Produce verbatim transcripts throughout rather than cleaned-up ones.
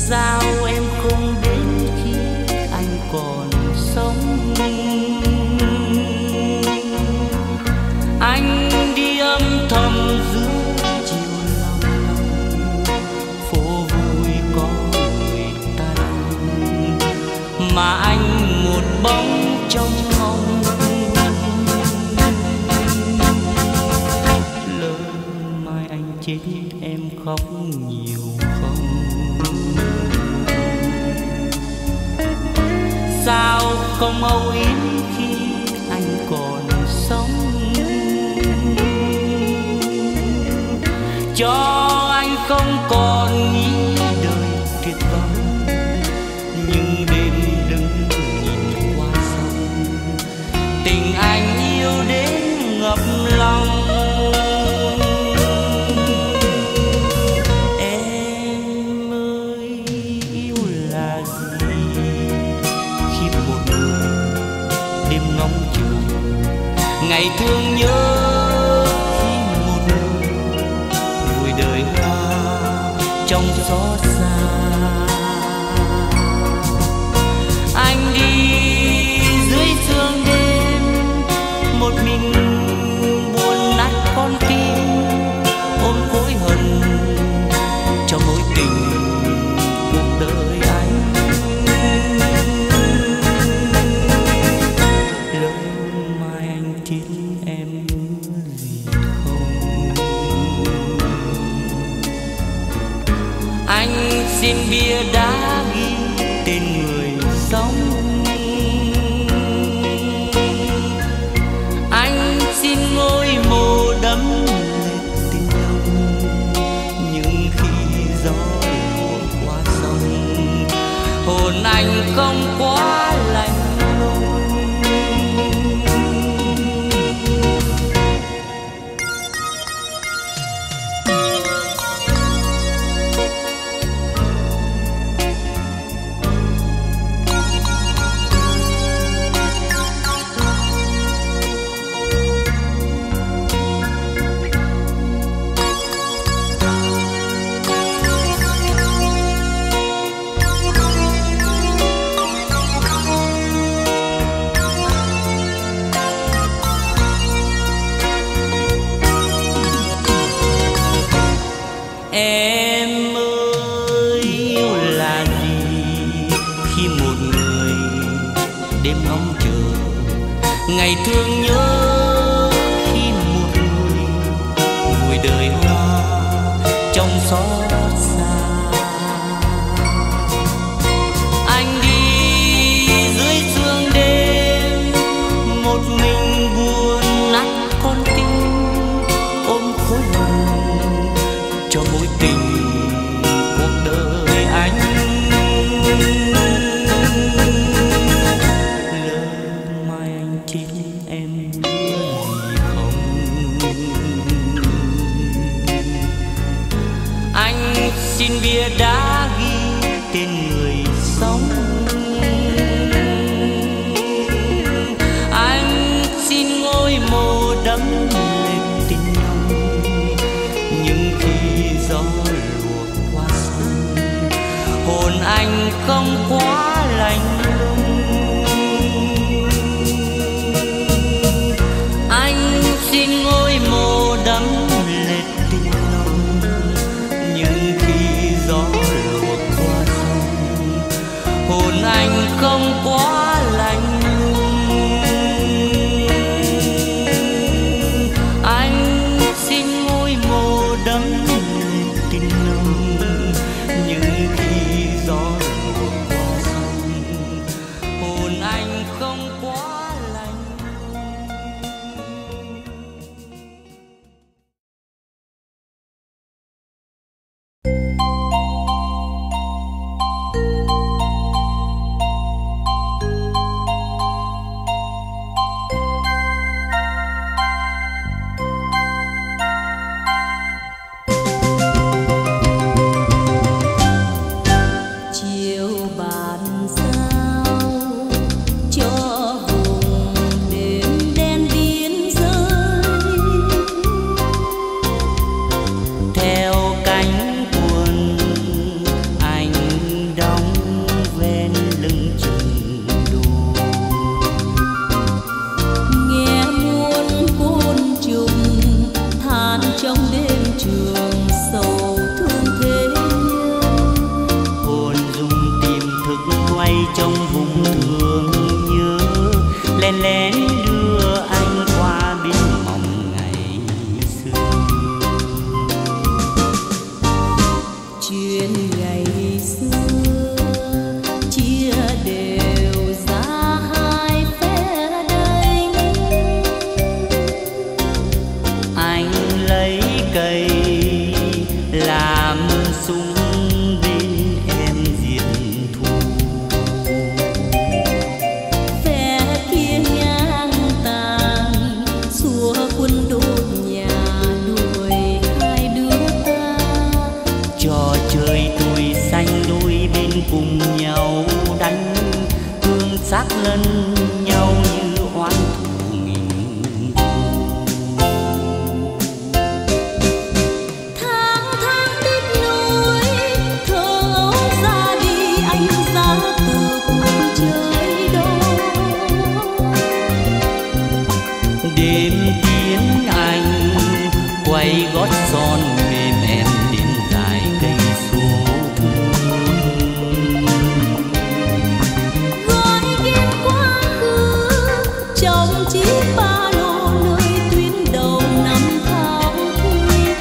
Sao em không đến khi anh còn sống? Anh đi âm thầm giữa chiều lòng lòng, phố vui có người ta đông, mà anh một bóng trong mong. Lỡ mai anh chết em khóc nhiều không? Sao không âu yếm khi anh còn sống? Cho anh không còn nghĩ đời tuyệt vời, nhưng đêm đứng nhìn qua sông, tình anh yêu đến ngập lòng. Em ơi, yêu là gì? Khi một người đêm ngóng chờ, ngày thương nhớ đời hoa trong gió xa. Anh đi dưới sương đêm, một mình buồn nát con tim, ôm khối hận cho mối tình cuộc đời anh. Lỡ mai anh chết em gì không? Anh xin bia đá ghi tên người sống. Anh xin ngôi mộ đẫm lệ tình lòng, nhưng khi gió luộc qua sông, hồn anh không quá lạnh lùng. Em ơi, yêu là gì? Khi một người đêm ngóng chờ, ngày thương nhớ. Khi một người vui đời hoa trong xót xa. Anh đi dưới sương đêm, một mình buồn nát con tim, ôm khối hận cho mối tình cuộc đời anh. Lỡ mai anh chết em biết gì không? Anh xin bia đá ghi tên người sống. Anh xin ngôi mộ đẫm lệ tình lòng, nhưng khi gió luộc qua sông, hồn anh không quá lạnh lùng. Anh xin ngôi mộ đẫm lệ tình lòng, nhưng khi gió luộc qua sông, hồn anh không quá lạnh lùng. Anh xin ngôi mộ đẫm tình nồng, nhưng khi gió luộc qua sông, quay gót son mềm em đến dài cây số. Gọi kiếm quá khứ trong chiếc ba lô nơi tuyến đầu năm tháng thủy.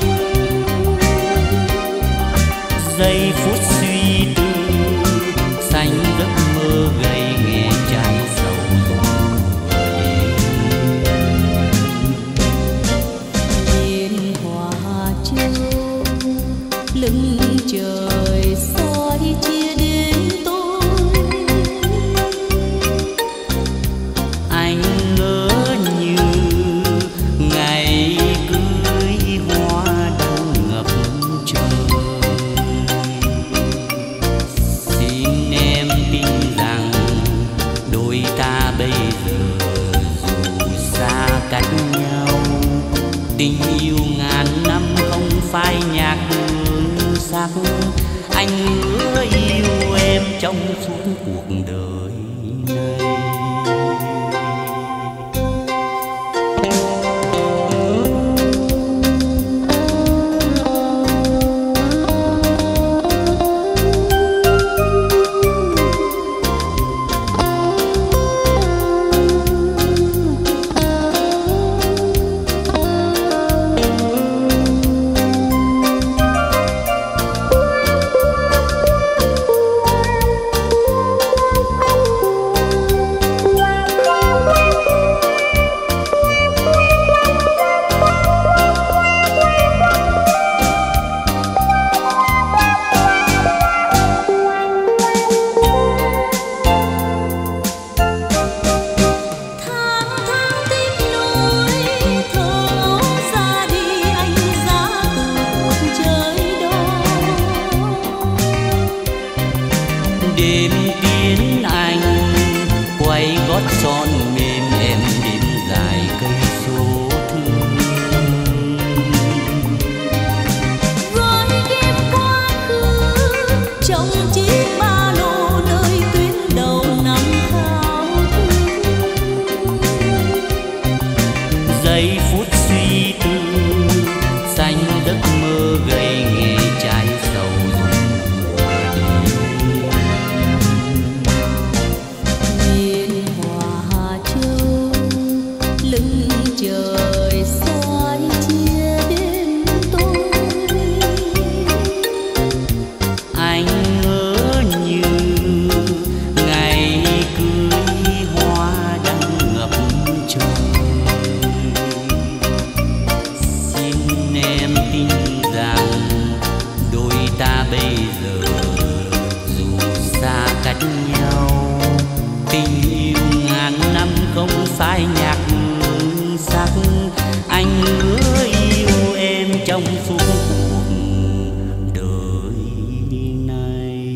Giây phút suy tư xanh giấc mơ gầy nghe trái sầu vừa đến. Nhìn hoa châu lưng trời soi chia đến tôi. Anh ngỡ như ngày cưới hoa đang ngập trời. Xin em tin rằng đôi ta bây giờ dù xa cách nhau, tình yêu ngàn năm không phai nhạt hương sắc. Anh hứa yêu em trong suốt cuộc đời này. Đêm tiến anh quay gót son mềm em đến dài cây số thương. Gọi kiếm quá khứ trong chiếc ba lô nơi tuyến đầu năm tháng thủy. Giây phút suy tư xanh giấc mơ gầy nghe trái sầu vừa đến. Nhìn hoa châu lưng trời soi chia đến tôi. Anh ngỡ như ngày cưới hoa đang ngập trời. Xin em tin rằng đôi ta bây giờ dù xa cách nhau, tình yêu ngàn năm không phai nhạt hương sắc. Anh hứa yêu em trong suốt cuộc đời này.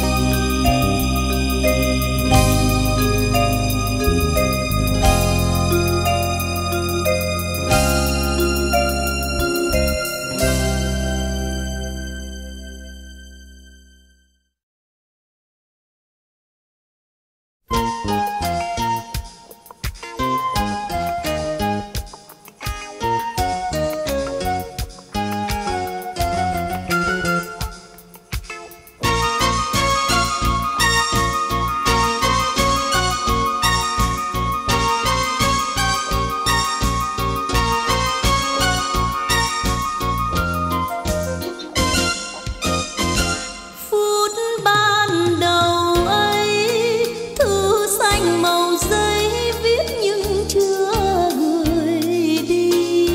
Phút ban đầu ấy thư xanh màu giấy viết nhưng chưa gửi đi.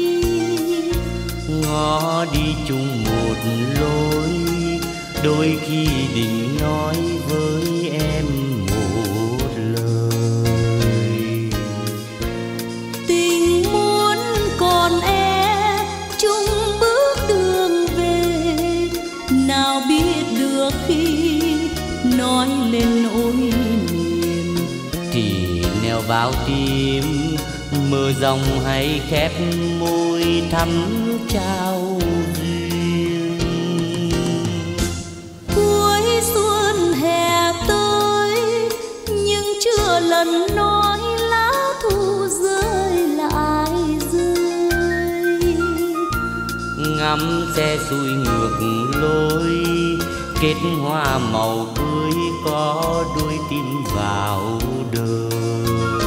Ngó đi chung một lối, đôi khi định nói với em một lời. Tình muốn còn e chung bước đường về, nào biết được khi nói lên nỗi niềm. Thì neo vào tim mưa dòng hay khép môi thắm trao duyên. Cuối xuân hè tới nhưng chưa lần nói lá thu rơi lại rơi. ngắm xe xuôi ngược lối, kết hoa màu cưới có đôi tim vào đời.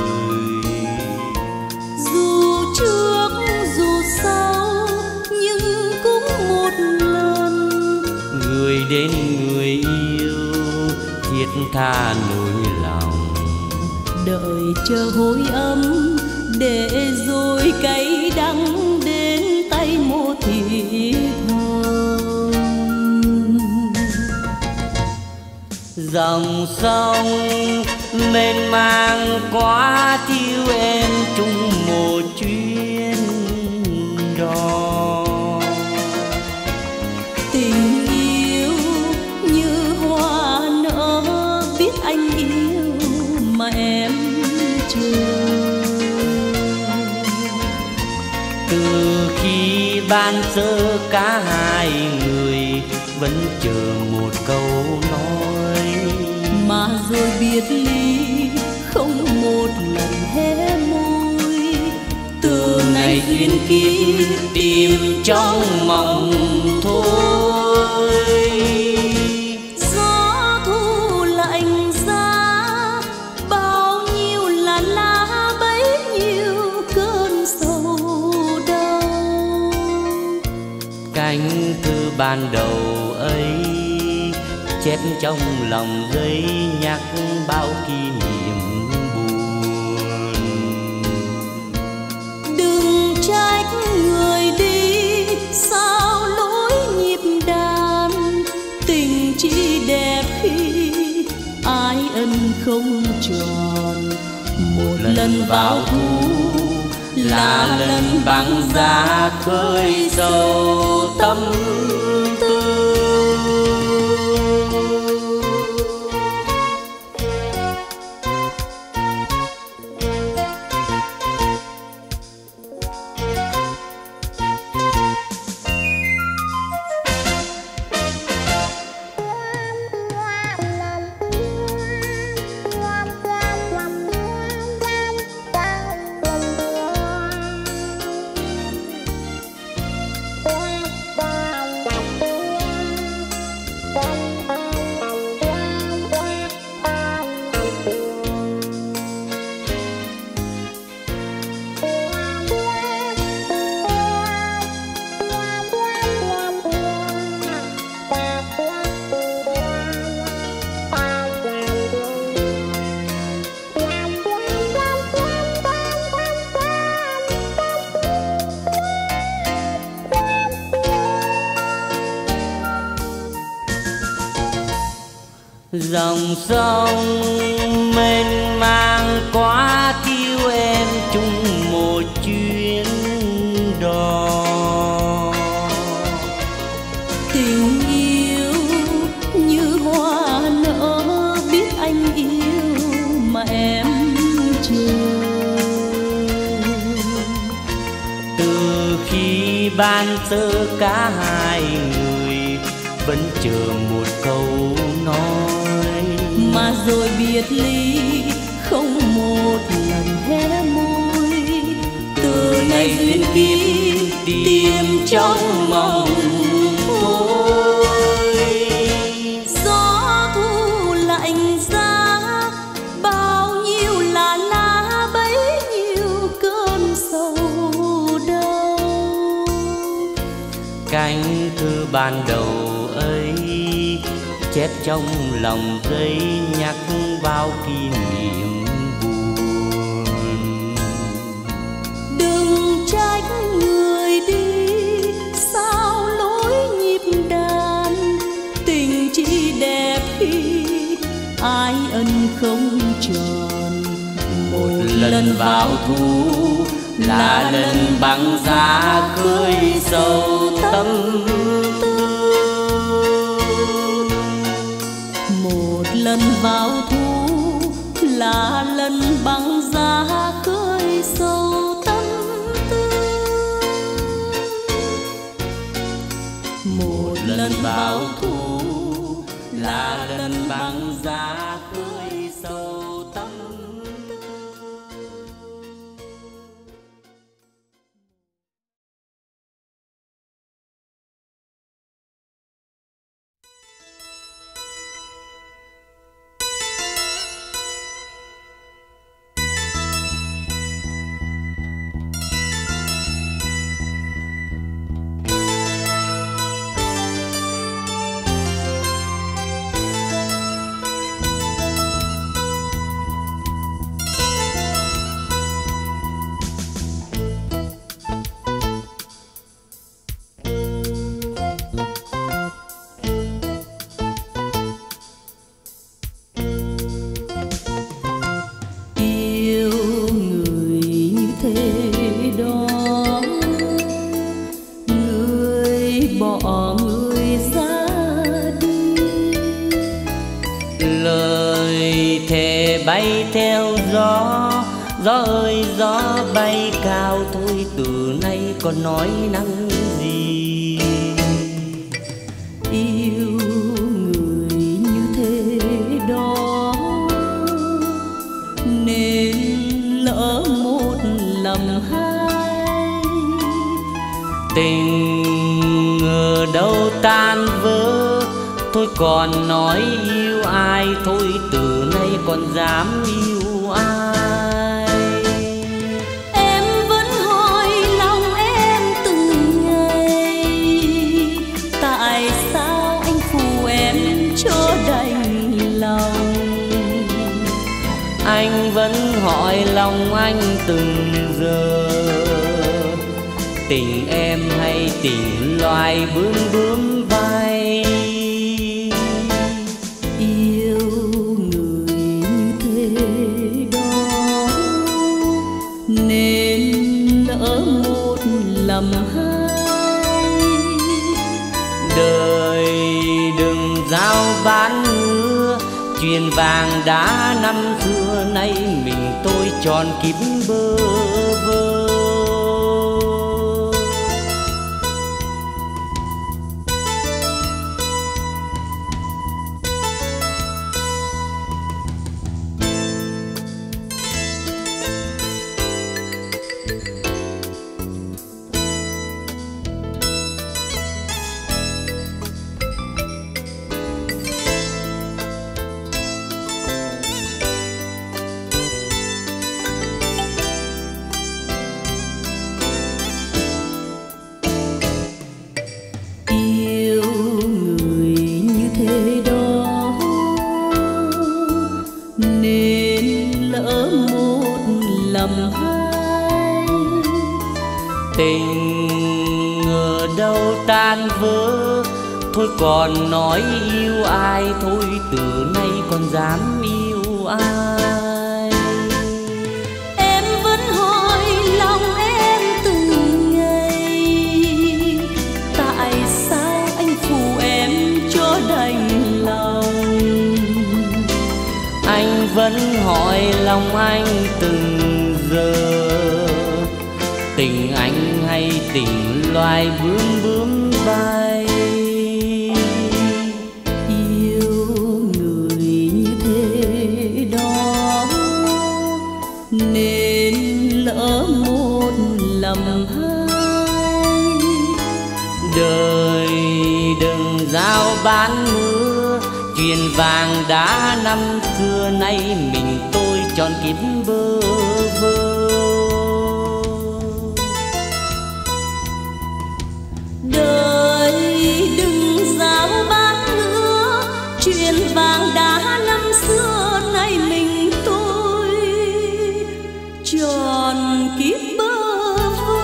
Dù trước dù sau nhưng cũng một lần, người đến người yêu thiết tha nỗi lòng, đợi chờ hồi âm để rồi cay đắng đến tay một thì thầm. Dòng sông mênh mang quá thiếu em chung một chuyến đò. Tình yêu như hoa nở, biết anh yêu mà em chờ. Từ khi ban sơ cả hai người vẫn chờ một câu nói, mà rồi biệt ly không một lần hé môi. Từ ngày duyên kiếp tìm trong mộng thôi. Gió thu lạnh giá, bao nhiêu là lá bấy nhiêu cơn sầu đau. Cánh thư ban đầu ấy chép trong lòng giấy nhắc bao kỷ niệm buồn. Đừng trách người đi sao lối nhịp đàn, tình chỉ đẹp khi ai ân không tròn. Một lần vào thu là lần băng giá khơi sâu tâm tư. Dòng sông mênh mang quá thiếu em chung một chuyến đò. Tình yêu như hoa nở, biết anh yêu mà em chờ. Từ khi ban sơ cả hai người vẫn chờ một câu nói, mà rồi biệt ly không một lần hé môi. Từ ngày duyên kiếp tìm trong mộng thôi. Gió thu lạnh giá, bao nhiêu là lá bấy nhiêu cơn sầu đau. Cánh thư ban đầu ấy chép trong lòng giấy nhắc bao kỷ niệm buồn. Đừng trách người đi sao lối nhịp đàn, tình chỉ đẹp khi ai ân không tròn. Một lần vào thu là lần băng giá khơi sâu tâm tư. Một lần vào thu là lần băng giá khơi sâu tâm tư. Một lần vào thu là lần băng giá khơi sâu tâm tư. bay theo gió. Gió ơi gió bay cao thôi, từ nay còn nói năng gì. Yêu người như thế đó nên lỡ một lầm hai. Tình ở đâu tan vỡ, thôi còn nói yêu ai. Thôi từ nay còn dám yêu ai. Em vẫn hỏi lòng em từng ngày, tại sao anh phụ em cho đành lòng. Anh vẫn hỏi lòng anh từng giờ, tình em hay tình loài bướm bướm bay. Yêu người như thế đó nên lỡ một lầm hai. Đời đừng giao bán mưa, chuyện vàng đã năm xưa nay mình tôi tròn kíp bơ vơ. Tình ở đâu tan vỡ, thôi còn nói yêu ai. Thôi từ nay còn dám yêu ai. Em vẫn hỏi lòng em từng ngày, tại sao anh phụ em cho đành lòng. Anh vẫn hỏi lòng anh từng giờ, tình anh hay tình loài bướm bướm bay. Yêu người như thế đó nên lỡ một lầm hai. Đời đừng giao bán mưa, chuyện vàng đã năm xưa nay mình tôi tròn kíp bơ vơ. Đời đừng giao bán nữa, chuyện vàng đã năm xưa nay mình tôi tròn kiếp bơ vơ.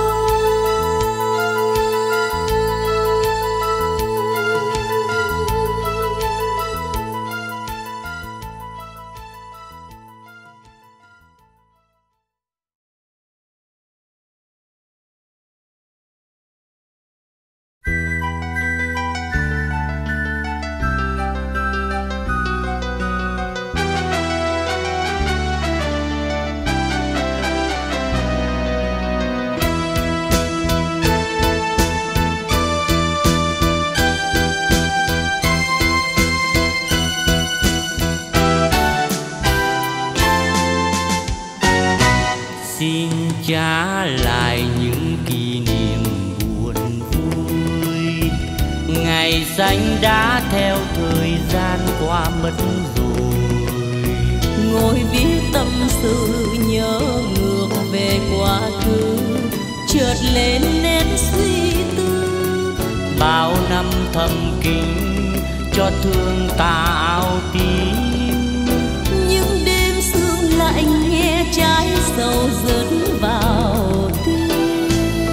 Xin trả lại những kỷ niệm buồn vui, ngày xanh đã theo thời gian qua mất rồi. Ngồi viết tâm sự nhớ ngược về quá khứ, chợt lên nét suy tư. Bao năm thầm kín cho thương ta áo tím, những đêm sương lạnh nghe trái sầu rớt vào tim.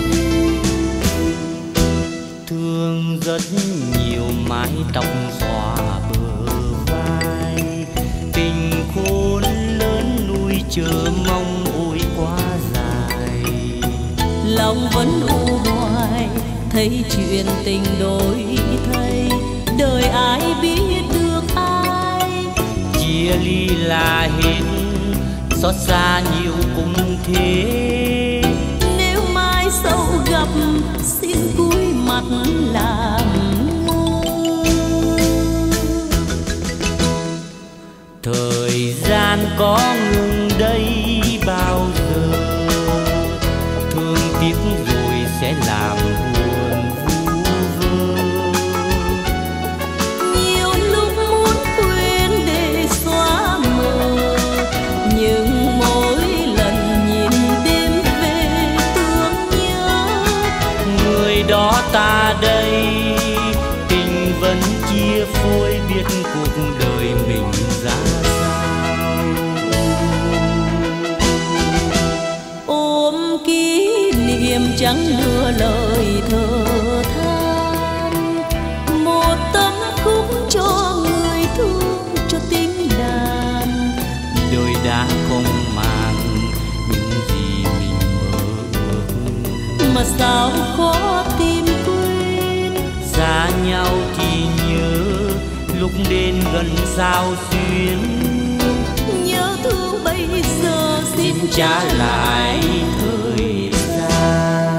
Thương rất nhiều mái tóc xõa bờ vai, tình khôn lớn nuôi chờ mong ôi quá dài. Lòng vẫn u hoài thấy chuyện tình đổi thay, đời ai biết được ai. Chia ly là hết xót xa nhiều cũng thế. Nếu mai sau gặp xin cúi mặt làm ngơ. Thời gian có ngừng đây bao giờ, thương tiếc rồi sẽ làm buồn vu vơ. Nhiều lúc muốn quên để xóa mờ, nhưng mỗi lần nhìn đêm về thương nhớ. Người đó ta đây, tình vẫn chia phôi, biết cuộc đời mình ra sao. Ôm kỷ niệm chẳng lừa lời thở than, một tấm khúc cho người thương, cho tiếng đàn. Đời đã không màng những gì mình mơ ước, Mà sao khó tìm quên. xa nhau thì nhớ, lúc đến gần sao xuyến. Nhớ thương bây giờ xin Trả lại thời gian.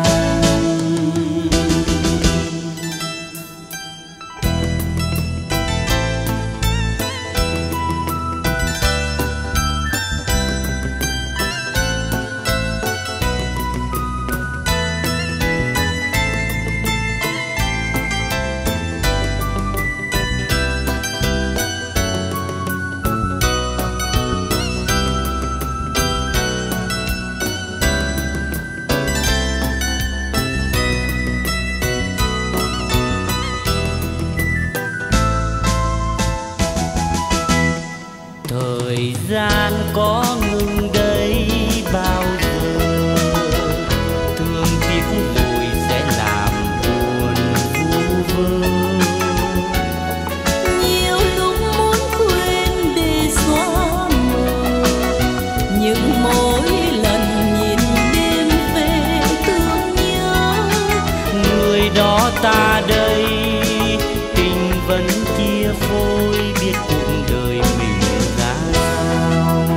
Thời gian có ngừng đây bao giờ, thương tiếc rồi sẽ làm buồn vu vơ. nhiều lúc muốn quên để xóa mờ, nhưng mỗi lần nhìn đêm về thương nhớ. Người đó ta đây, tình vẫn chia phôi, biết cuộc đời mình ra sao.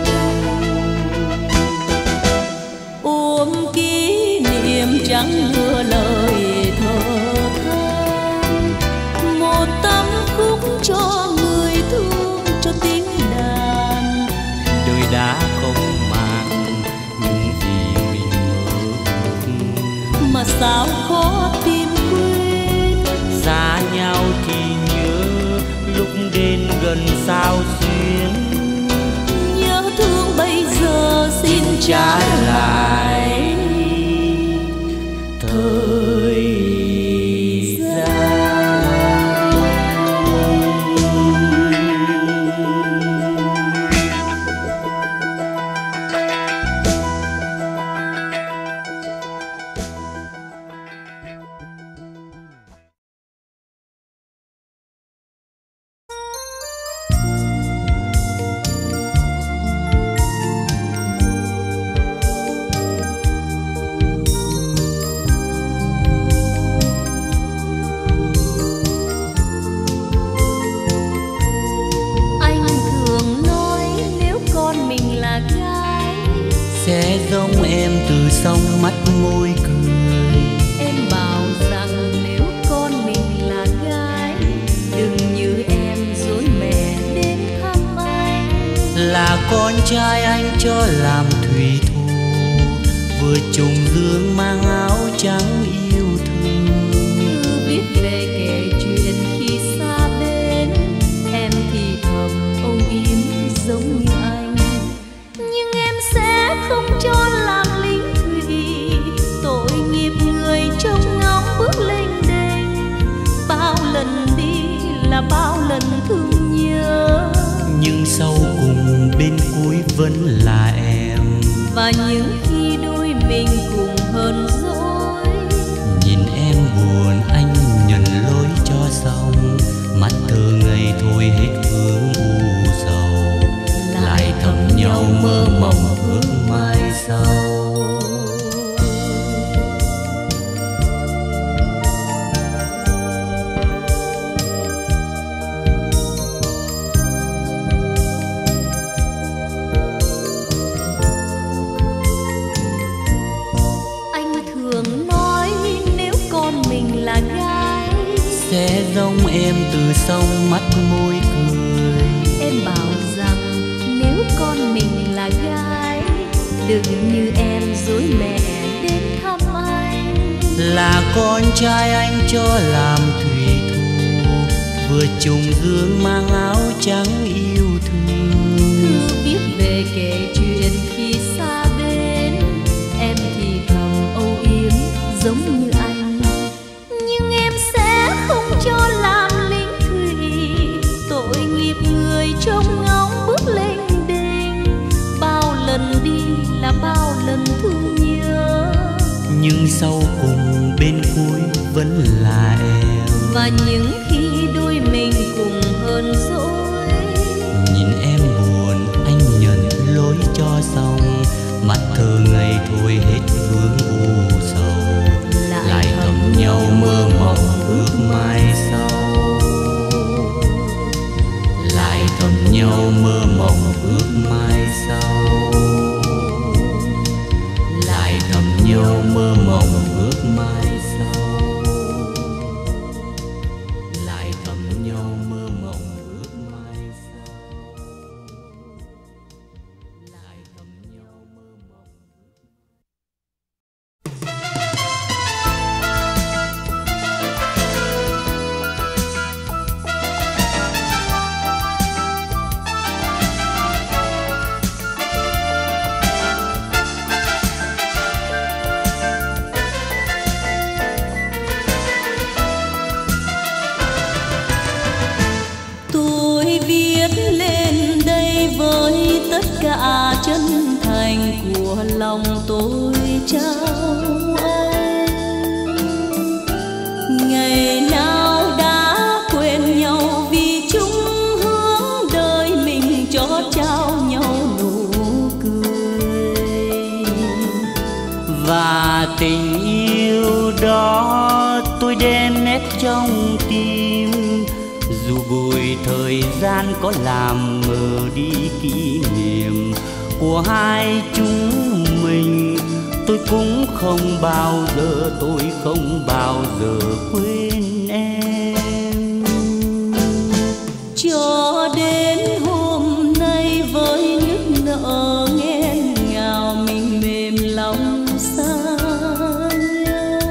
Ôm kỷ niệm chẳng lừa lời thở than, một tấm khúc cho người thương, cho tiếng đàn. Đời đã không màng những gì mình mơ ước, Mà sao khó tìm quên. xa nhau thì nhớ, lúc đến gần sao xuyến. Nhớ thương bây giờ xin trả lại thời gian. Anh thường nói nếu con mình là gái, Sẽ giống em từ sông mắt môi cười. em bảo rằng nếu con mình là gái, đừng như em dối mẹ đến thăm anh. Là con trai anh cho làm thủy thủ, vừa trùng dương mang áo trắng yêu thương. Thư viết về kể chuyện khi xa bên, em thì thầm âu yếm giống như anh. Nhưng em sẽ không cho làm lính thủy, tội nghiệp người trông ngóng bước lênh đênh. Bao lần đi là bao lần thương nhớ, Nhưng sau cùng bên cuối vẫn là em. và những khi đôi mình cùng hờn dỗi, giống em từ sông mắt môi cười. Em bảo rằng nếu con mình là gái, đừng như em dối mẹ đến thăm anh. Là con trai anh cho làm thủy thủ, vừa trùng dương mang áo trắng yêu thương. Thư viết về kể chuyện khi xa bên, em thì thầm âu yếm giống như anh. Nhưng em sẽ không cho làm lính thủy, tội nghiệp người trông ngóng bước lên đênh. Bao lần đi là bao lần thương nhớ, nhưng sau cùng bên cuối vẫn là em. và những khi đôi mình cùng hơn dỗi, nhìn em buồn anh nhận lỗi cho xong, mặt thơ ngây thôi hết vương u sầu. Lại thầm nhau mơ mộng ước mai sau, lại thầm nhau mơ mộng ước mai sau, lại thầm nhau mơ mộng ước mai sau, lại thầm nhau mơ mộng ước mai sau, lại thầm nhau mơ mộng. tôi viết lên đây với tất cả chân thành của lòng tôi trao anh. Ngày nào đã quên nhau vì chung hướng đời mình cho trao nhau nụ cười. Và tình yêu đó tôi đem nét trong tim, dù bụi thời gian có làm mờ đi kỷ niệm của hai chúng mình. Tôi cũng không bao giờ, tôi không bao giờ quên em. Cho đến hôm nay với nước nợ nghẹn ngào, mình mềm lòng xa nhau.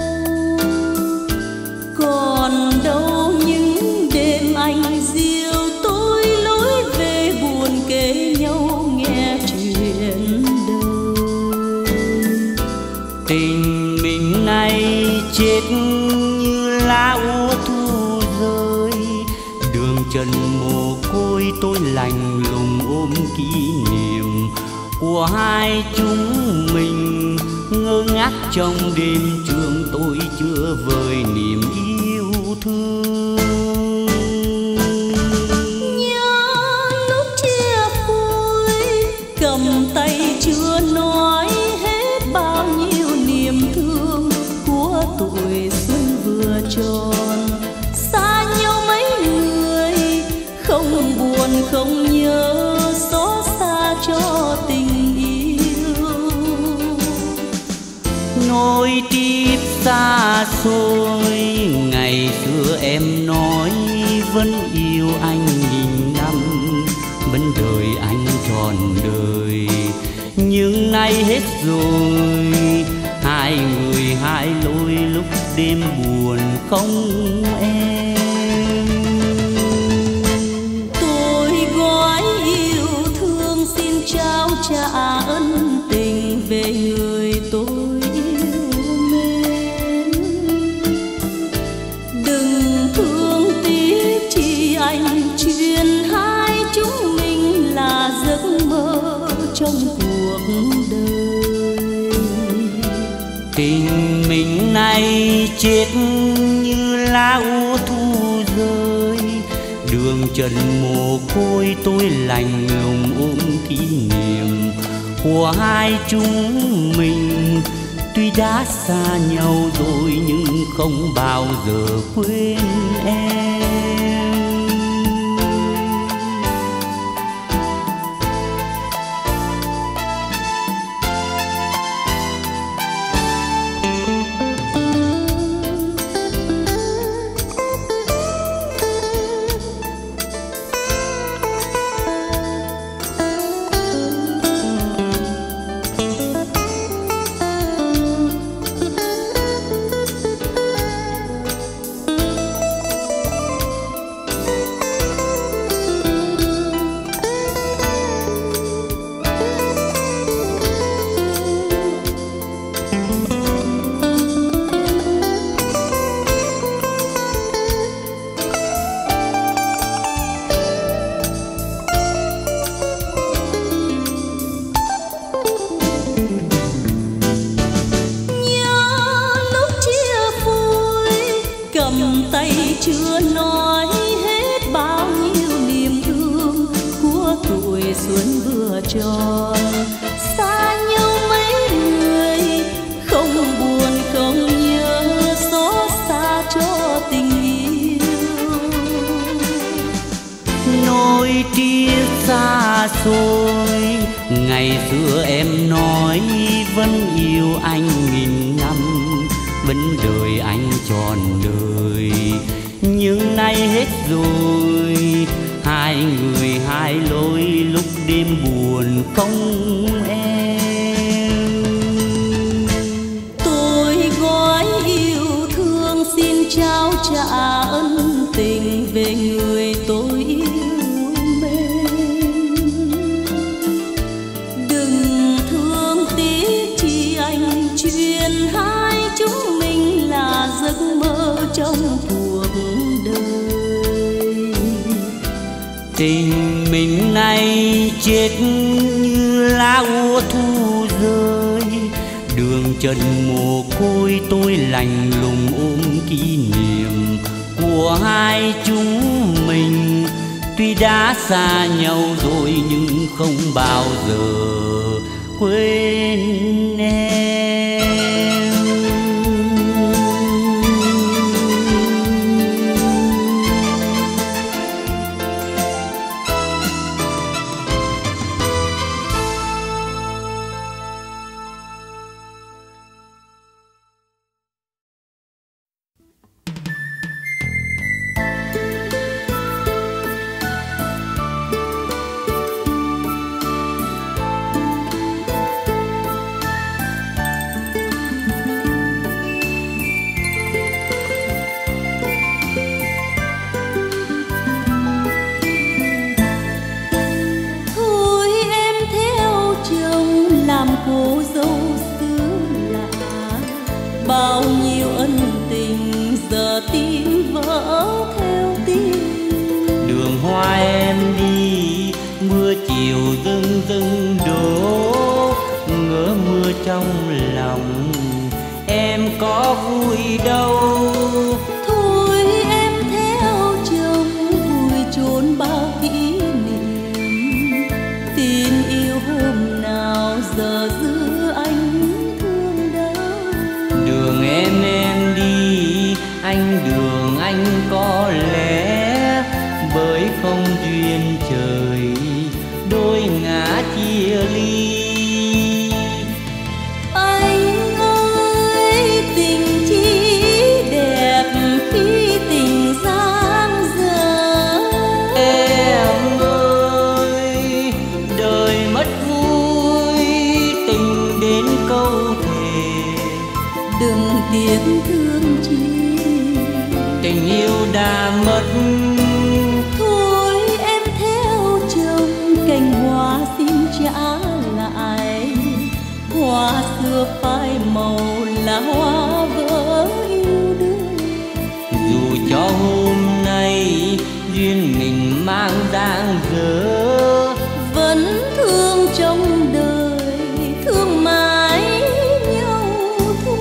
Còn đâu những đêm anh diêu tôi lối về buồn kể nhau nghe chuyện đời. Tình mình nay chết như lá úa thu rơi, đường trần mồ côi tôi lạnh lùng ôm kỷ niệm của hai chúng mình. Ngơ ngác trong đêm trường tôi chưa vơi niềm yêu thương. Nhớ lúc chia phôi cầm tay chưa nói hết bao nhiêu niềm thương của tuổi xuân vừa tròn. Xa nhau mấy người không buồn không nhớ, xót xa cho tình yêu. Nỗi tiếc xa xôi ngày xưa em nói vẫn yêu anh nghìn năm, vẫn đời anh trọn đời. Nhưng nay hết rồi, hai người hai lối lúc đêm buồn không em. Tôi gói yêu thương xin trao trả ân tình về người tôi yêu mến. Đừng thương tiếc chi anh, chuyện hai chúng mình là giấc mơ trong cuộc đời. Tình mình nay chết như lá úa thu rơi, đường trần mồ côi tôi lạnh lùng ôm kỷ niệm của hai chúng mình. Tuy đã xa nhau rồi nhưng không bao giờ quên em. chưa nói hết bao nhiêu niềm thương của tuổi xuân vừa tròn. Xa nhau mấy người không buồn không nhớ, xót xa cho tình yêu. Nỗi tiếc xa xôi, ngày xưa em nói vẫn yêu anh nghìn năm, vẫn đợi anh trọn đời. Nhưng nay hết rồi, hai người hai lối, lúc đêm buồn không em. Tôi gói yêu thương xin trao trả ân tình về người tôi yêu mến. Đừng thương tiếc chi anh, chuyện hai chúng mình là giấc mơ trong cuộc đời. Tình mình nay chết như lá úa thu rơi, đường trần mồ côi tôi lạnh lùng ôm kỷ niệm của hai chúng mình. Tuy đã xa nhau rồi nhưng không bao giờ quên em. Cô dâu xứ lạ, bao nhiêu ân tình giờ tim vỡ theo tim. Đường hoa em đi, mưa chiều dưng dưng đổ, ngỡ mưa trong lòng em có vui đâu. Thôi em theo chồng vui chốn bao kỷ niệm, tin yêu hôm nào giờ giữ anh thương đau. Đường em em đi, anh đường anh có lẽ bởi không duyên trời đôi ngã chia ly. Anh ơi tình chỉ đẹp khi tình giang dở. Em ơi đời mất vui, tình đến câu thề. Đừng tiếc thương chi, tình yêu đã mất. Thôi em theo chồng, cành hoa xin trả lại. Hoa xưa phai màu là hoa vỡ yêu đương. Dù cho hôm nay duyên mình mang dang dở, vẫn thương trong đời, thương mãi nhau thôi.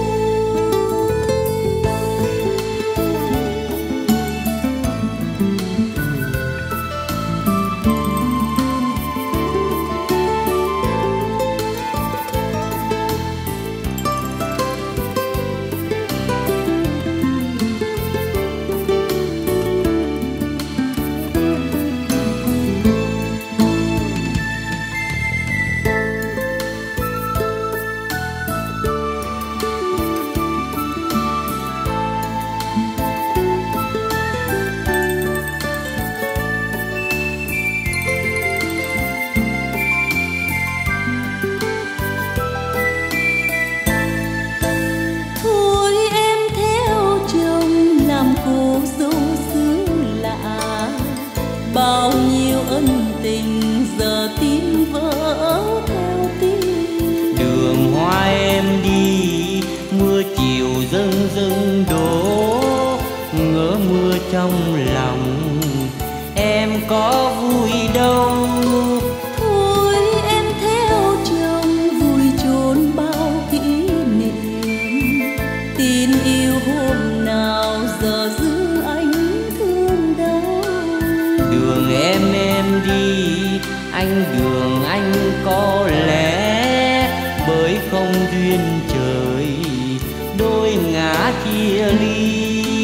Bao nhiêu ân tình giờ tim vỡ theo tim. Đường hoa em đi, mưa chiều dâng dâng đổ, ngỡ mưa trong lòng em có vui đâu. Thôi em theo chồng vui chốn bao kỷ niệm, tin yêu hôm nào giờ giữ anh em đi, anh đường anh có lẽ bởi không duyên trời đôi ngã chia ly.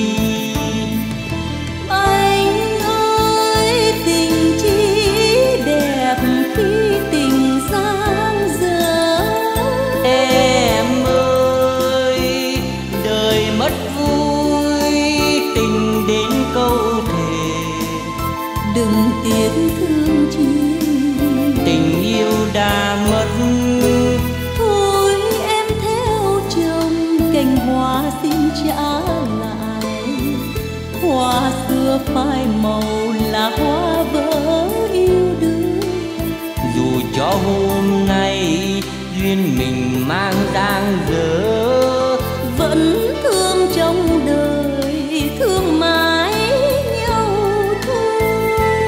Anh ơi tình chỉ đẹp khi tình giang dở. Em ơi đời mất vui tình đến câu thề, Đừng tiếc thương chi tình yêu đã mất. Thôi em theo chồng cành hoa xin trả lại, hoa xưa phai màu là hoa vỡ yêu đương. Dù cho hôm nay duyên mình mang dang dở, Vẫn thương trong đời thương mãi nhau thôi.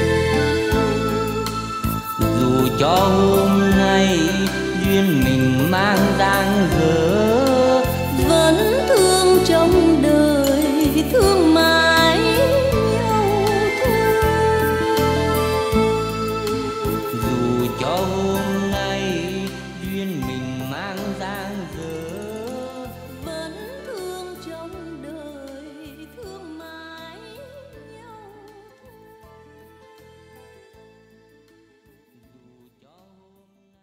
dù cho hôm nay duyên mình mang dang dở, Vẫn thương trong đời thương mãi nhau thôi. dù cho hôm nay duyên mình mang dang dở. Vẫn thương trong đời thương mãi nhau thôi. Dù cho hôm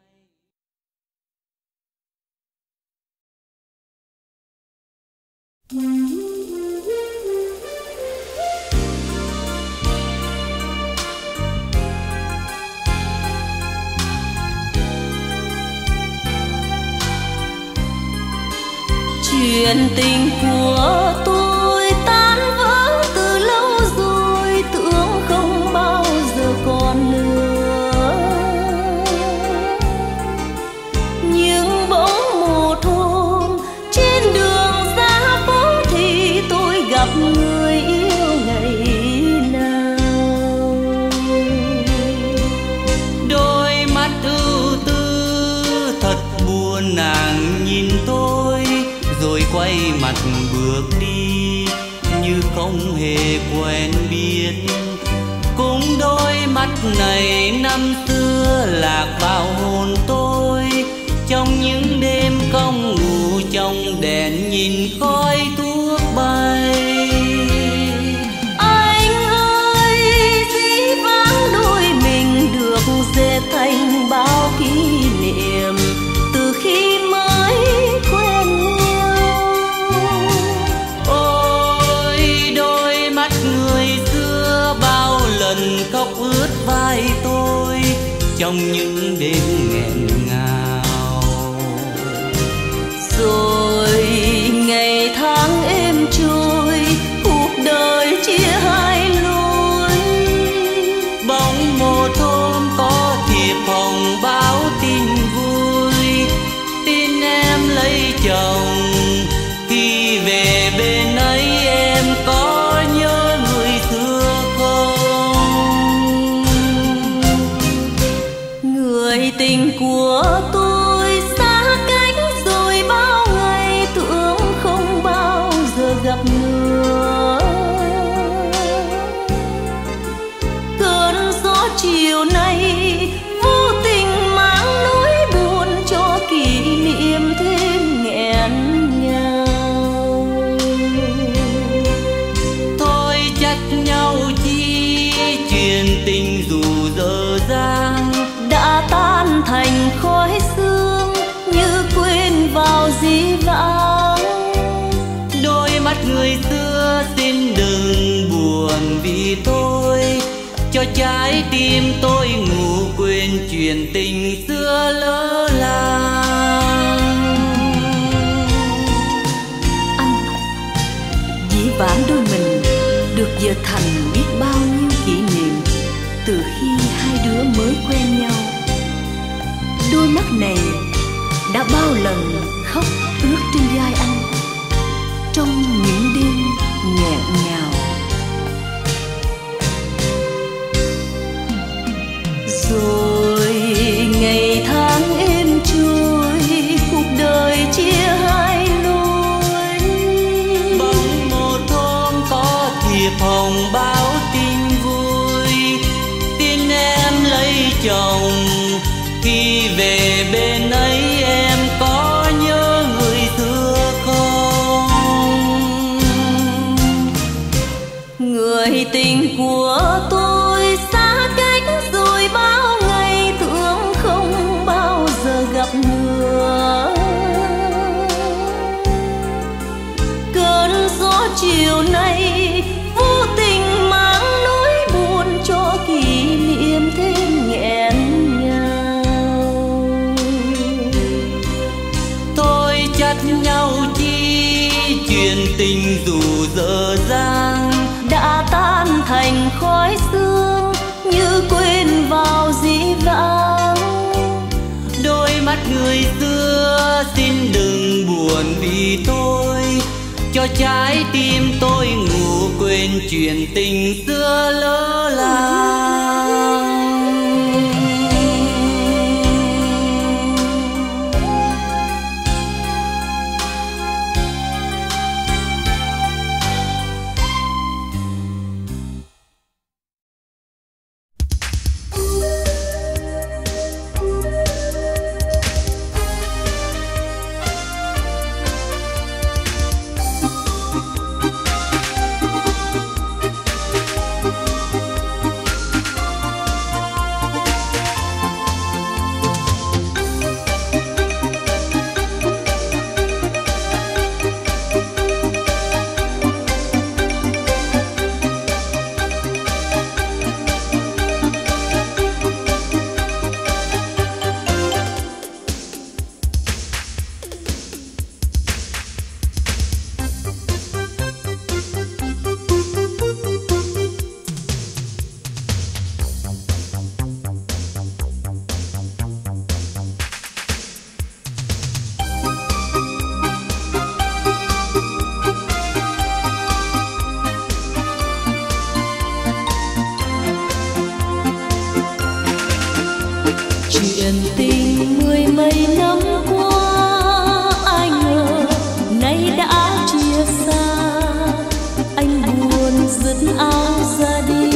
Chuyện tình của tôi tan vỡ từ lâu rồi, tưởng không bao giờ còn nữa. Nhưng bỗng một hôm trên đường ra phố thì tôi gặp người yêu ngày nào. đôi mắt ưu tư thật buồn, nàng nhìn tôi rồi quay mặt bước đi như không hề quen biết. Cũng đôi mắt này năm xưa lạc vào hồn tôi, trong những đêm không ngủ trong đèn nhìn khói thuốc bay. Anh ơi dĩ vãng đôi mình được dệt thành bao kỷ niệm từ khi mới quen nhau. Ôi đôi mắt người xưa bao lần khóc ướt vai tôi trong những đêm nghẹn ngào. Rồi ngày tháng êm trôi, cuộc đời chia hai lối. Bỗng một hôm có thiệp hồng báo tin vui, tin em lấy chồng. Khi về bên ấy em có nhớ người xưa không? Người tình của tôi xa cách rồi bao ngày, tưởng không bao giờ gặp nữa. Cơn gió chiều nay vô tình mang nỗi buồn cho kỷ niệm thêm nghẹn ngào. Thôi trách nhau chi chuyện tình dù dở dang, Đã tan thành khói sương như quên vào dĩ vãng. đôi mắt người xưa xin đừng buồn vì tôi, cho trái tim tôi ngủ quên chuyện tình xưa lỡ làng. Anh, dĩ vãng đôi mình được dệt thành biết bao nhiêu kỷ niệm từ khi hai đứa mới quen nhau. Đôi mắt này đã bao lần khóc ướt trên vai anh trong những đêm nghẹn ngào. Rồi ngày tháng êm trôi, cuộc đời chia hai lối. Bỗng một hôm có thiệp hồng báo tin vui, tin chồng. Khi về bên ấy em có nhớ người xưa không? Người tình của tôi xa cách rồi bao ngày, thương không bao giờ gặp nữa. Cơn gió chiều nay vô tình mang nỗi buồn cho kỷ niệm thêm nghẹn ngào. Tôi chắt nhau chi chuyện tình dù dở dang, đã tan thành khói sương như quên vào dĩ vãng. Đôi mắt người xưa xin đừng buồn vì tôi, cho trái tim tôi ngủ quên chuyện tình xưa lỡ làng. Chuyện tình mười mấy năm qua, ai ngờ nay đã chia xa. Anh buồn dứt áo ra đi,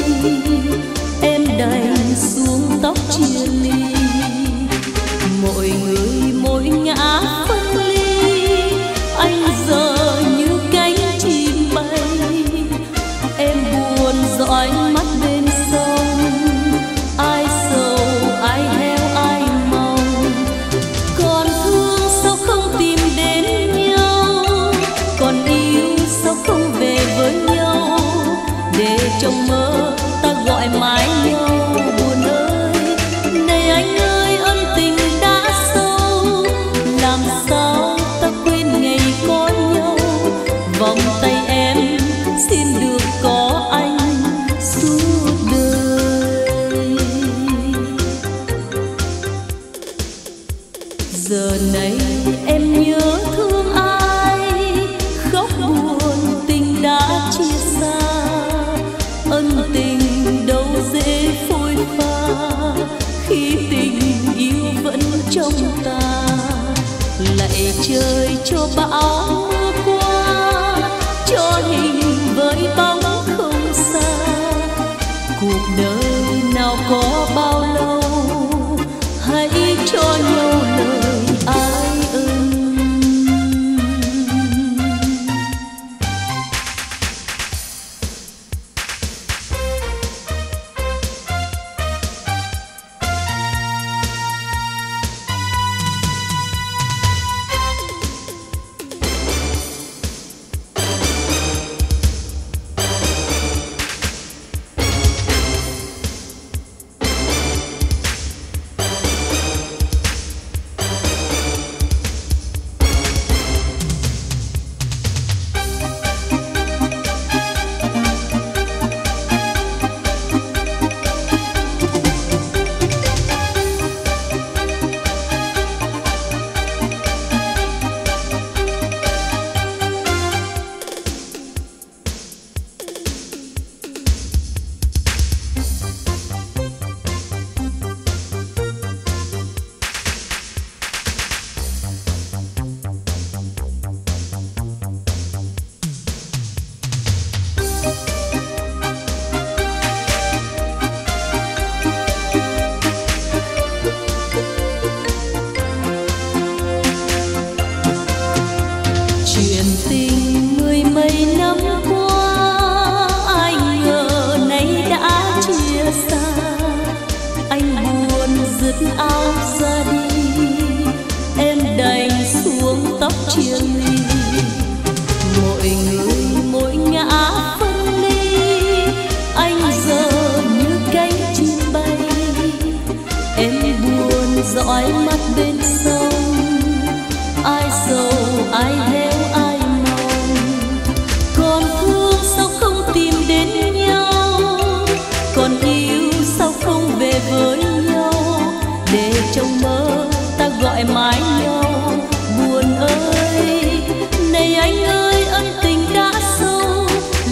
em đành xuống tóc chia ly. Mỗi người mỗi ngã phân ly, anh giờ như cánh chim bay. Em buồn dõi mắt bên sông, ai sầu ai heo ai mong. Còn thương sao không tìm đến nhau, còn yêu sao không về với nhau. Để trong mơ ta gọi mãi nhau buồn ơi. Này anh ơi, ân tình đã sâu, làm sao ta quên ngày có nhau. Vòng tay em xin được có anh suốt đời. Giờ này em nhớ thương ai, khóc buồn tình đã chia xa. Ân tình đâu dễ phôi pha, khi tình yêu vẫn trong ta. Lạy trời cho bão mưa qua, cho hình với bóng không xa. Cuộc đời nào có bao lâu, hãy cho nhau lời ai ân.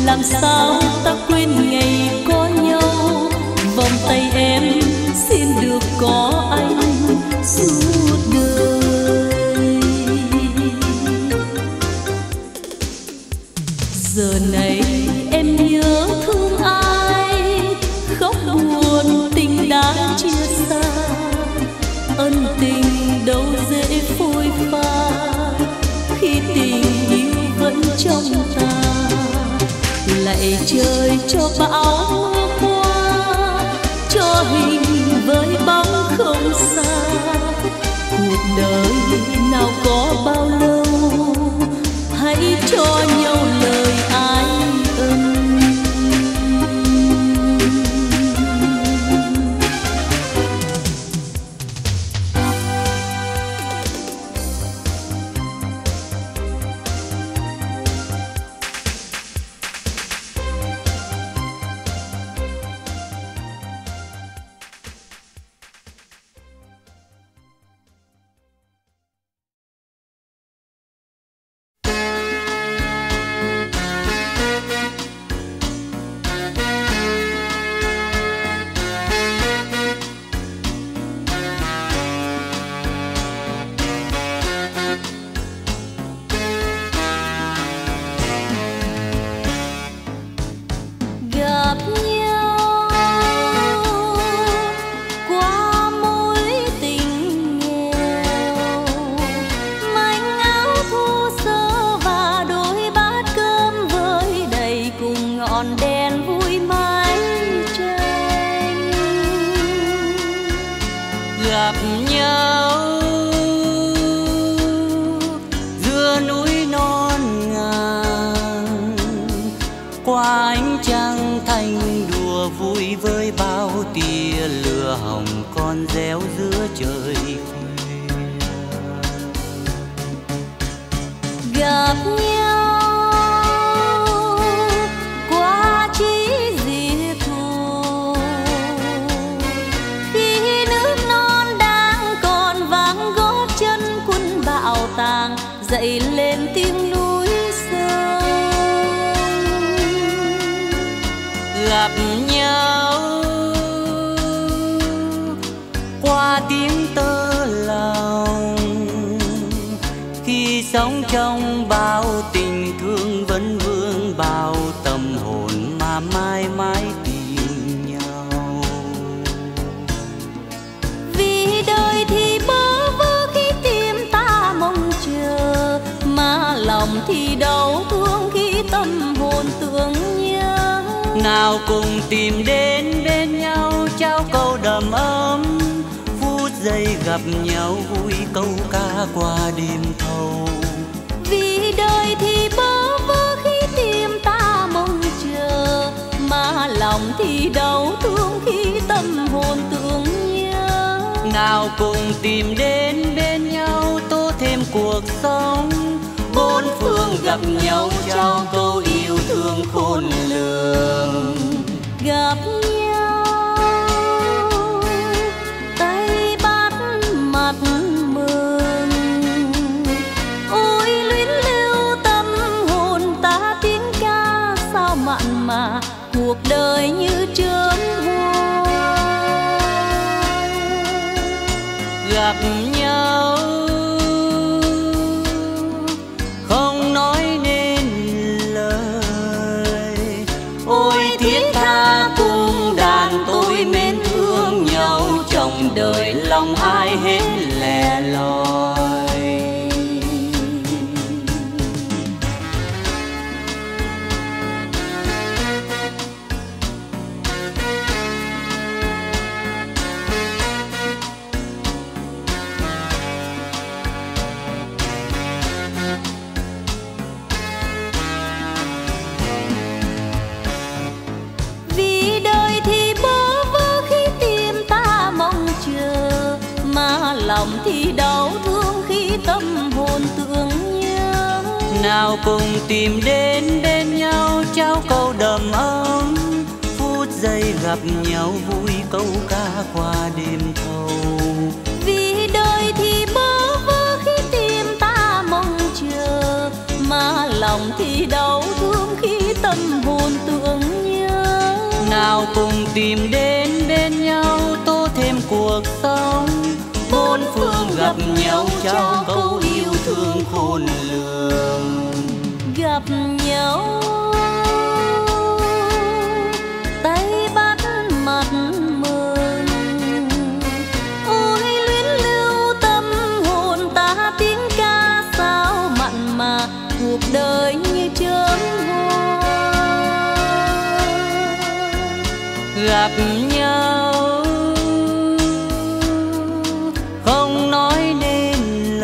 làm sao ta quên ngày có nhau. Vòng tay em xin được có anh suốt đời. Giờ này em nhớ thương ai, khóc buồn tình đã chia xa. Ân tình đâu dễ phôi pha khi tình yêu vẫn trong ta. Lạy trời cho bão mưa qua, cho hình với bóng không xa. Cuộc đời nào có bao lâu, hãy cho nhau lời ái ân. Dậy lên tiếng núi sông, gặp nhau qua tiếng tơ lòng. Khi sống trong bao tình thương vẫn vương bao tâm hồn mà mãi mãi tìm nhau. Vì đời thì bơ vơ khi tim ta mong chờ, mà lòng thì đau thương khi tâm hồn tưởng nhớ. Nào cùng tìm đến bên nhau trao câu đầm ấm, phút giây gặp nhau vui câu ca qua đêm thâu. Vì đời thì bơ vơ khi tim ta mong chờ, mà lòng thì đau thương khi tâm hồn tưởng nhớ. Nào cùng tìm đến bên nhau tô thêm cuộc sống, bốn phương gặp nhau trao câu yêu thương khôn lường. Gặp nhau tay bắt mặt mừng, ôi luyến lưu tâm hồn ta tiếng ca sao mặn mà cuộc đời như chớm hoa. Gặp nhau không nói nên lời, ôi thiết tha cùng đàn tôi mến thương nhau. Trong đời lòng ai hết lẻ loi. Vì đời thì bơ vơ khi tim ta mong chờ, mà lòng thì đau thương khi tâm hồn tưởng nhớ. Nào cùng tìm đến bên nhau trao câu đầm ấm, phút giây gặp nhau vui câu ca qua đêm thâu. Vì đời thì bơ vơ khi tim ta mong chờ, mà lòng thì đau thương khi tâm hồn tưởng nhớ. Nào cùng tìm đến bên nhau, tô thêm cuộc sống. Bốn phương gặp nhau trao câu yêu thương khôn lường. Gặp nhau tay bắt mặt mừng, ôi luyến lưu tâm hồn ta tiếng ca sao mặn mà cuộc đời như chớm hoa. Gặp nhau không nói nên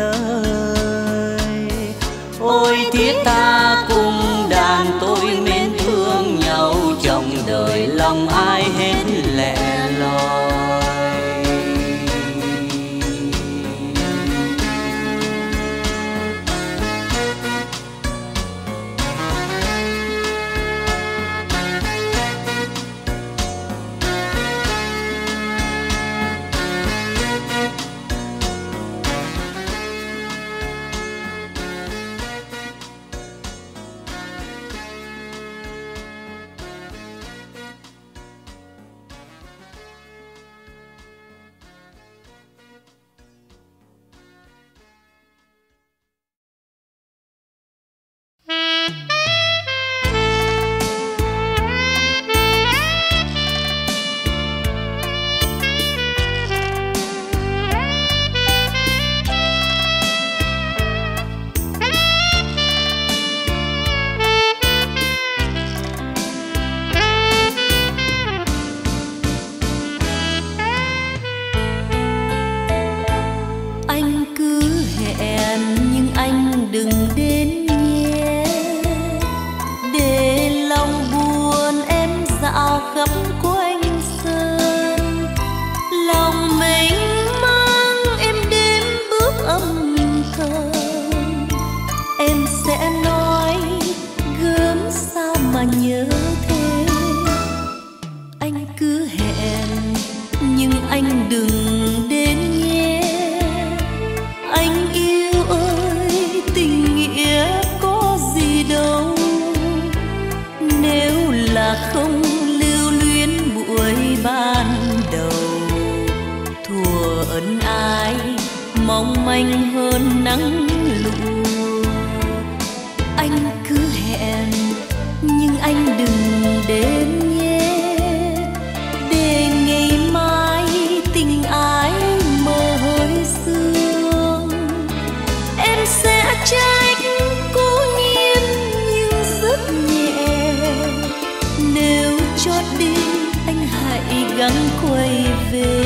lời, ôi thiết tha cùng đàn tôi mến thương nhau, trong đời lòng ai hết lẻ loi. mong manh hơn nắng lụa. Anh cứ hẹn nhưng anh đừng đến nhé, để ngày mai tình ái mơ hơi sương. Em sẽ trách cố nhiên nhưng rất nhẹ, nếu chót đi anh hãy gắng quay về.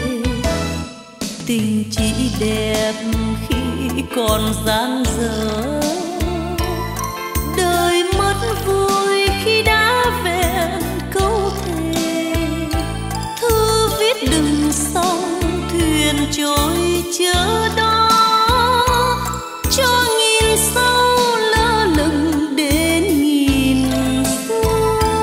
Tình chỉ đẹp khi còn dang dở, đời mất vui khi đã vẹn câu thề. Thư viết đừng xong thuyền trôi chớ đó, cho nghìn sau lơ lửng đến nghìn xưa.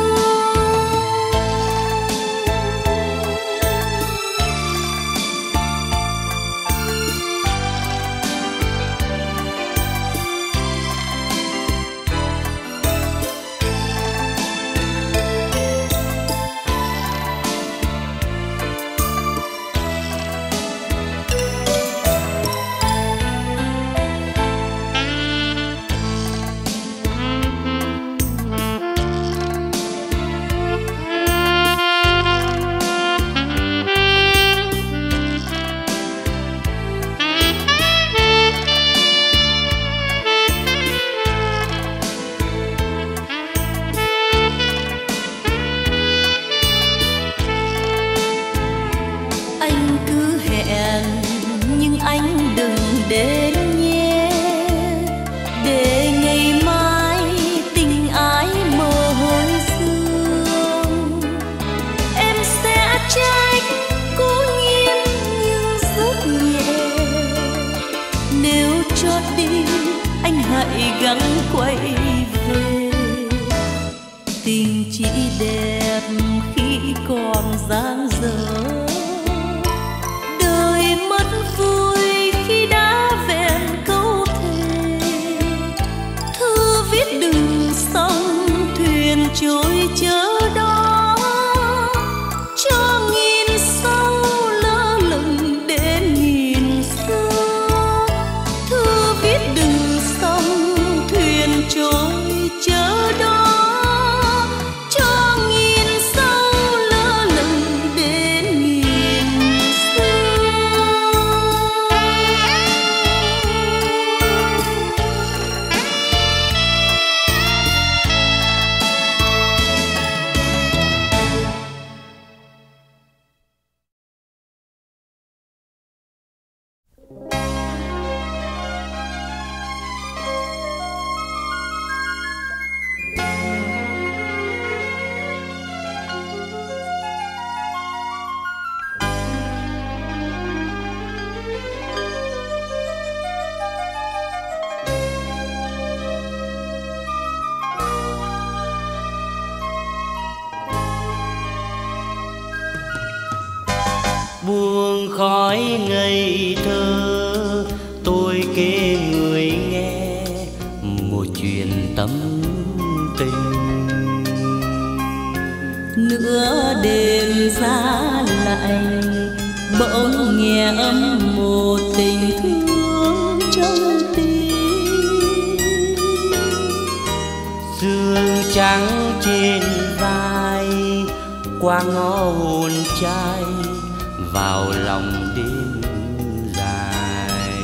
Gắng quay về, tình chỉ đẹp khi còn dang dở, đời mất vui khi đã vẹn câu thề. Thư viết đừng xong thuyền trôi chớ đó, cho nghìn sau lơ lửng đến nghìn xưa. Thư viết đừng sông thuyền trôi chớ đó, cho nghìn sau lơ lửng đến nghìn xưa. Buông khói ngây thơ, tôi kể người nghe một chuyện tâm tình. Nửa đêm giá lạnh, bỗng nghe âm một tình thương trong tim. Sương trắng trên vai, qua ngõ hồn trai vào lòng đêm dài.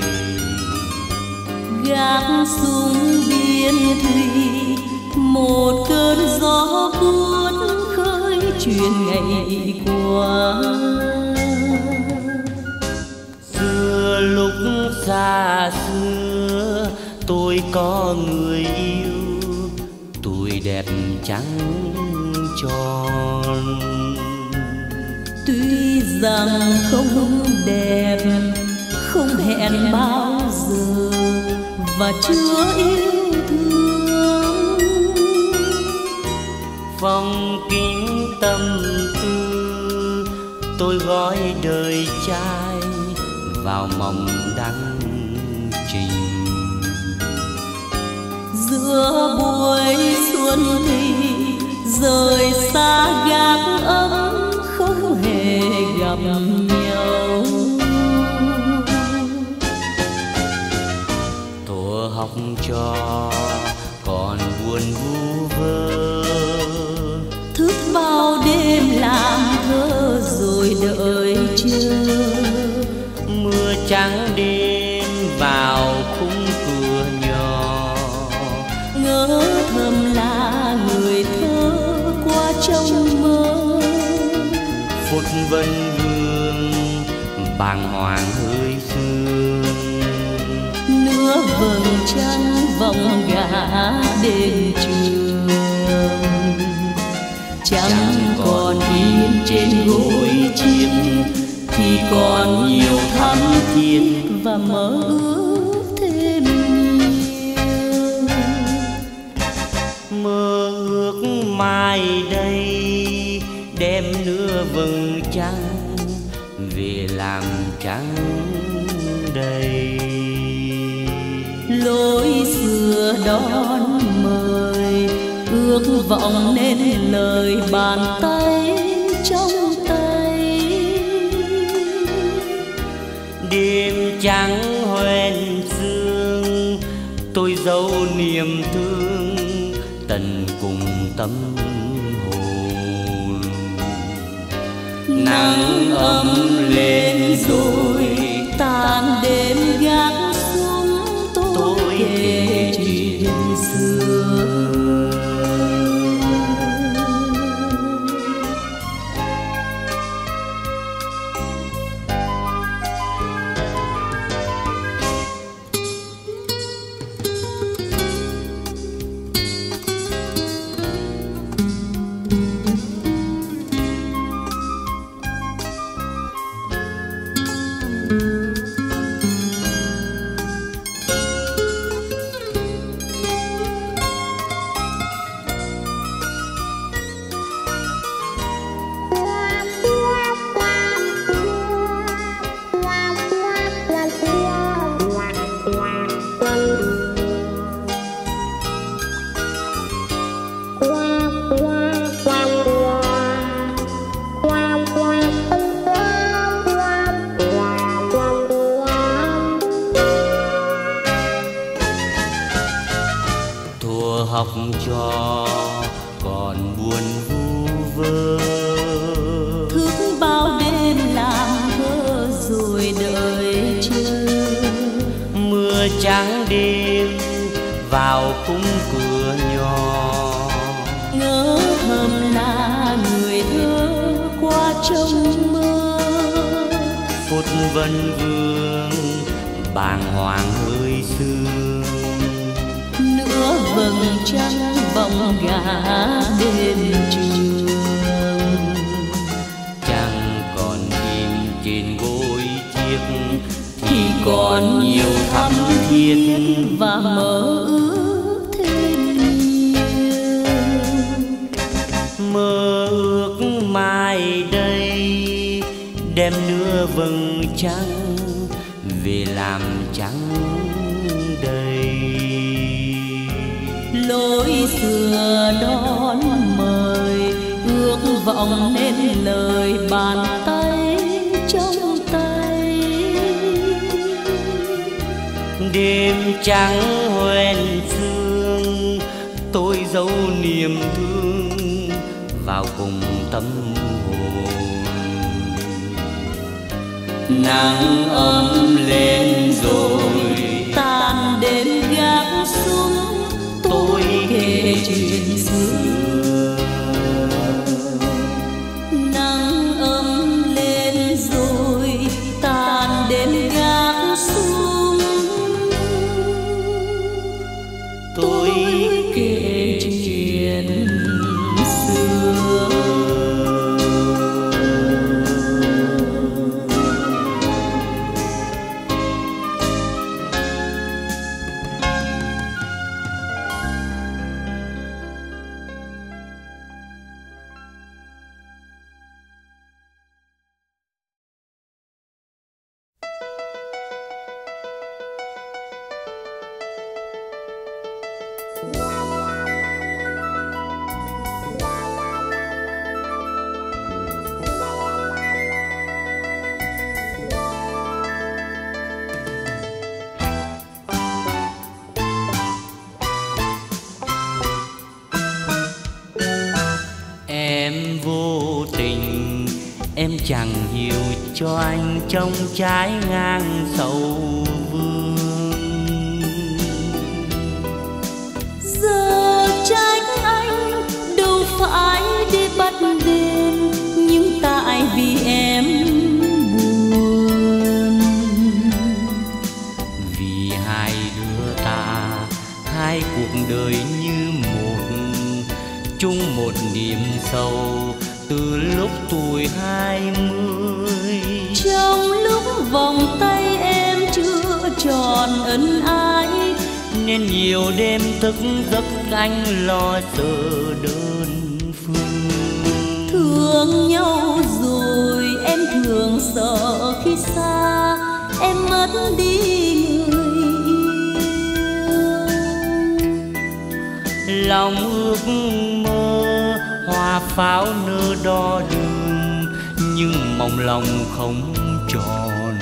Gác xuống biên thủy, một cơn gió cuốn khơi chuyện ngày qua. Xưa lúc xa xưa tôi có người yêu, tuổi đẹp trắng tròn. Tuy rằng không đẹp, không hẹn bao giờ và chưa yêu thương. Phong kính tâm tư, tôi gói đời trai vào mộng đăng trình. Giữa buổi xuân thì rời xa gác ấm, không hề gặp nhau. Thuở học trò còn buồn vu vơ, Thức vào đêm làm thơ rồi đợi chờ. mưa trắng đêm vào khung cửa nhỏ, Ngỡ thầm là người thơ qua trong mơ. phút vân vương bàng hoàng hơi sương. Nửa vầng trăng vòng gã đêm trường, chẳng còn yên trên gối chiếc, thì còn nhiều thắm thiết và mơ ước thêm nhiều. Mơ ước mai đây đem nửa vầng trăng về làm trắng đầy. Lối xưa đón mời, ước vọng nên lời bàn tay trong tay. Đêm trắng hoen sương, tôi dấu niềm thương tận cùng tâm hồn. Nắng ấm lên rồi tan đêm gác xuống, tôi kể chuyện xưa. buồn vu vơ. Thức bao đêm làm thơ rồi đợi chờ. Mưa trắng đêm vào khung cửa nhỏ, ngỡ thầm là người thơ qua trong mơ. Phút vân vương bàng hoàng hơi sương, nửa vầng trăng vòng gà bên trường. Chẳng còn im trên gối chiếc thì còn nhiều thắm thiết và mơ ước thêm nhiều. Mơ ước mai đây đem nửa vầng trăng về làm trắng đầy. Lối xưa đón mời ước vọng nên lời bàn tay trong tay. Đêm trắng hoen sương tôi giấu niềm thương vào cùng tâm hồn. Nắng ấm lên rồi tan đêm gác xuống tôi kể chuyện xưa. Nắng ấm lên rồi tan đêm gác xuống tôi kể chuyện xưa. Em vô tình em chẳng hiểu cho anh trong trái ngang sầu vương. Giờ trách anh đâu phải để bắt đền, nhưng tại vì em buồn. Vì hai đứa ta hai cuộc đời như một, chung một niềm sâu từ lúc tuổi hai mươi. Trong lúc vòng tay em chưa tròn ân ái, nên nhiều đêm thức giấc anh lo sợ đơn phương. thương nhau rồi em thường sợ khi xa em mất đi người yêu. Lòng ước mơ hoa pháo nở đo đường, nhưng mong lòng không tròn.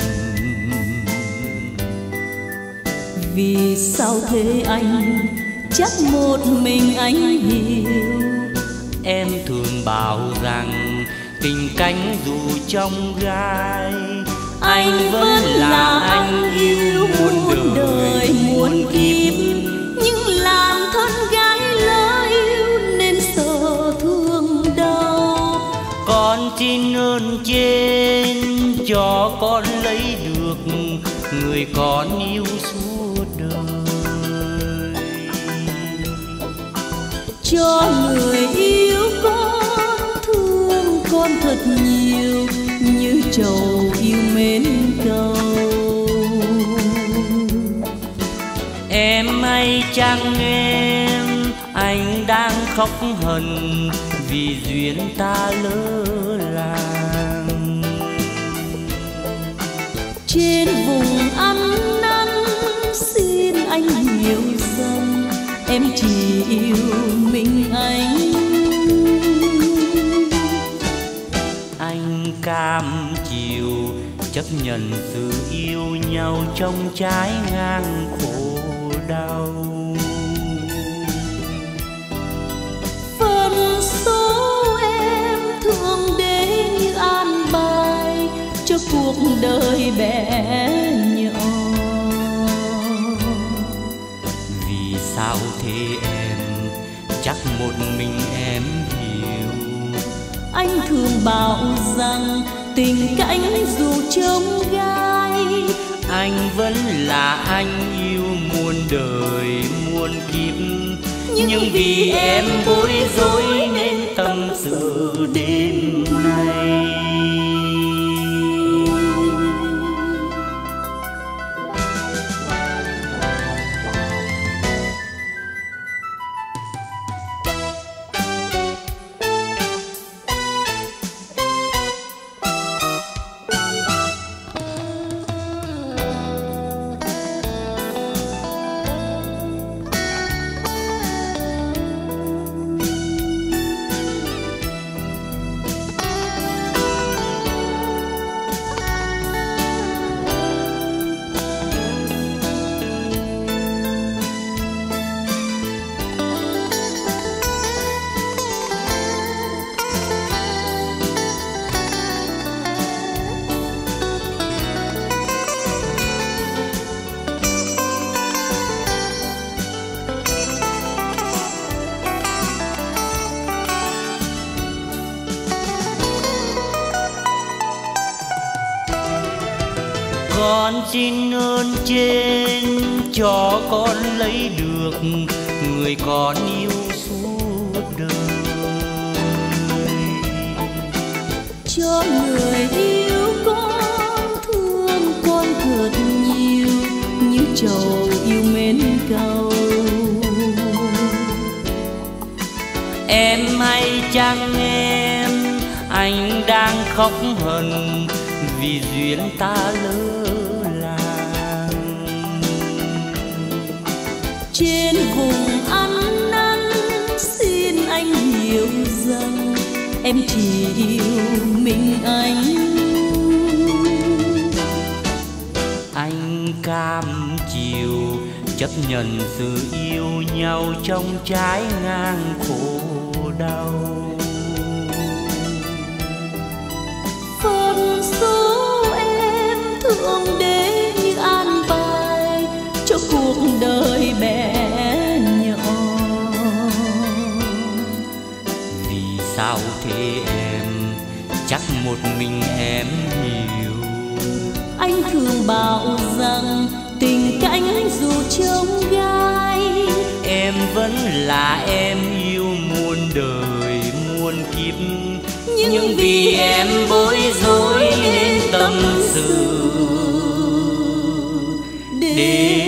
Vì sao thế anh, chắc một mình anh hiểu. Em thường bảo rằng tình cánh dù trong gai, Anh vẫn là anh yêu muôn đời muôn kiếp, nhưng làm thân gái lỡ yêu nên sợ thương đau. Con xin ơn trên cho con lấy được người con yêu suốt đời. Cho người yêu con thương con thật nhiều, như trầu yêu mến cầu. Em hay chăng em, anh đang khóc hận vì duyên ta lỡ làng. Trên vùng ăn năn xin anh hiểu rằng em chỉ yêu mình anh. Anh cam chịu chấp nhận sự yêu nhau trong trái ngang khổ đau. Phần số em hiểu. Anh thường bảo rằng tình cảnh dù trông gai, anh vẫn là anh yêu muôn đời muôn kiếp. Nhưng, Nhưng vì em bối rối nên tâm sự đêm nay. Con xin ơn trên cho con lấy được người con yêu suốt đời. Cho người yêu con thương con thật nhiều như trầu yêu mến cầu. Em hay chăng em, anh đang khóc hận vì duyên ta lỡ làng. Trên vùng ăn năn xin anh hiểu rằng em chỉ yêu mình anh. Anh cam chịu chấp nhận sự yêu nhau trong trái ngang khổ đau. Phần số em thương đến như an bài cho cuộc đời bé nhỏ. Vì sao thế em, chắc một mình em hiểu. Anh thường bảo rằng tình cảnh dù trông gai, em vẫn là em yêu muôn đời muôn kiếp. Nhưng, Nhưng vì em bối rối nên tâm sự để